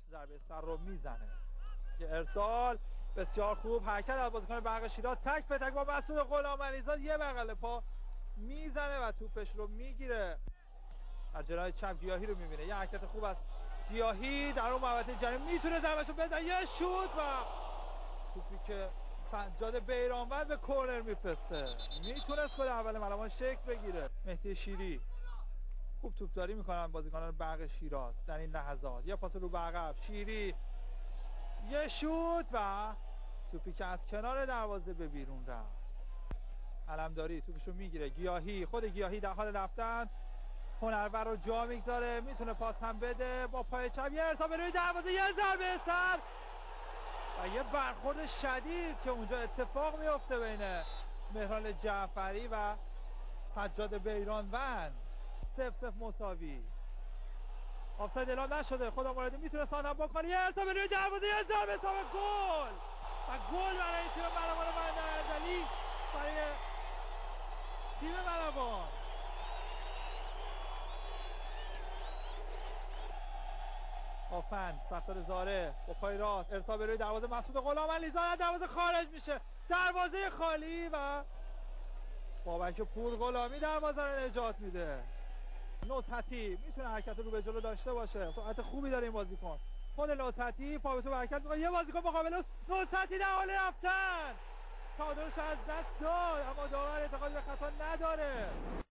ضربه سر رو میزنه. یه ارسال بسیار خوب، حرکت از بازیکن برق شیراز تک به تک با مسعود غلامعلیزاد یه بغل پا میزنه و توپش رو میگیره. در جلوی چپ گیاهی رو میبینه، یه حرکت خوب است گیاهی در اون محوطه جریمه میتونه ضربهشو بزنه، یه شوت و توپی که سجاد بیرانوند به کورنر میفرسته. میتونست گل اول ملوان شکل بگیره. مهدی شیری خوب توپداری میکنن بازیکنان برق شیراز در این لحظات. یه پاس رو به عقب، شیری یه شوت و توپی که از کنار دروازه به بیرون رفت. علمداری توپشو میگیره، گیاهی، خود گیاهی در حال رفتن، هنرور رو جا میگذاره، میتونه پاس هم بده با پای چپ، یه ارسال به روی دروازه، یه ضربه سر و یه برخورد شدید که اونجا اتفاق میفته بین مهران جعفری و سجاد بیرانوند. 0-0 مساوی. آفساید اعلام نشده، خدا موردی میتونه سانم بکنه، یه ارسال به روی دروازه، یه ضربه سر گل و گل برای تیم ملوان بندرعزلی، برای تیم ملوان. آفند ستاره زاره با پای راست، ارسال به روی دروازه، مسعود غلامعلیزاد دروازه خارج میشه، دروازه خالی و بابک پور غلامی دروازه رو نجات میده. نصحتی میتونه حرکت رو به جلو داشته باشه، سرعت خوبی داره این بازیکن. خود نصحتی پا به تو حرکت میکنه، یه بازیکن مقابل نصحتی در حال رفتن، تعادلش از دست داد اما داور اعتقاد به خطا نداره.